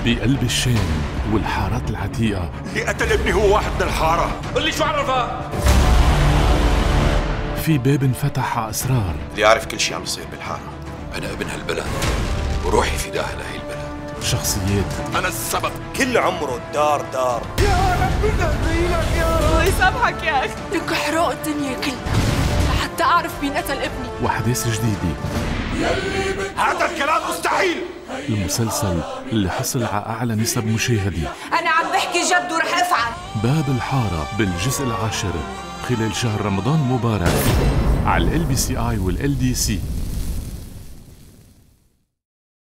بقلب الشام والحارات العتيقة. اللي قتل ابني هو واحد من الحارة. قل لي شو عرفها؟ في باب انفتح على أسرار. بدي أعرف كل شيء عم يصير بالحارة. أنا ابن هالبلد وروحي فداها لهي البلد. شخصيات. أنا السبب. كل عمره الدار دار. يا رب نهديلك يا رب. الله يسامحك يا أخي، بدك أحرق الدنيا كلها لحتى أعرف مين قتل ابني. وأحداث جديدة. هذا الكلام مستحيل. المسلسل اللي حصل على أعلى نسب مشاهدة. أنا عم بحكي جد ورح أفعل. باب الحارة بالجزء العاشر خلال شهر رمضان مبارك على LBCI والLDC.